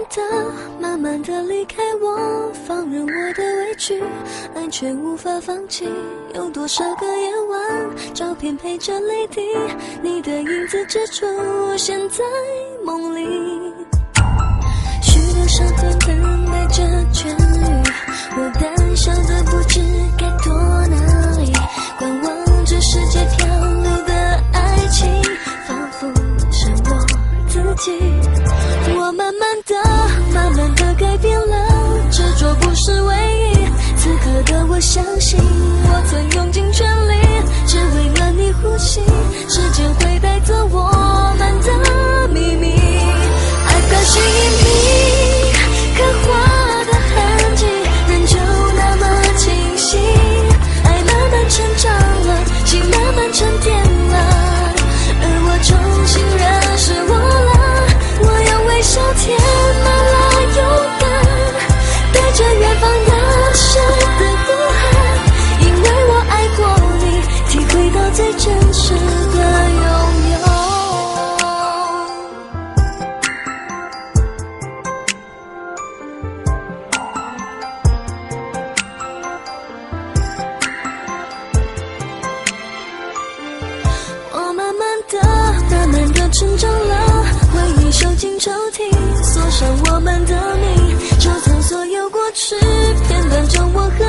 的慢慢的离开我，放任我的委屈，爱却无法放弃。有多少个夜晚，照片陪着泪滴，你的影子只出现在梦里。许多伤痕等待着痊愈，我胆小的不知该躲哪里，观望着世界漂流的爱情，仿佛是我自己。我慢慢的改变了，执着不是唯一。此刻的我相信，我曾用尽全力，只为了你呼吸。时间会带走我们的秘密。I've got you in me， 刻画的痕迹仍旧那么清晰。爱慢慢成长了，心慢慢沉淀了，而我重新认识我了。我要微笑填满了勇敢，带着远方那深的呼喊，因为我爱过你，体会到最真实的拥有。我慢慢的成长了，回忆收进抽屉，锁上我们的名，收藏所有过去片段中我和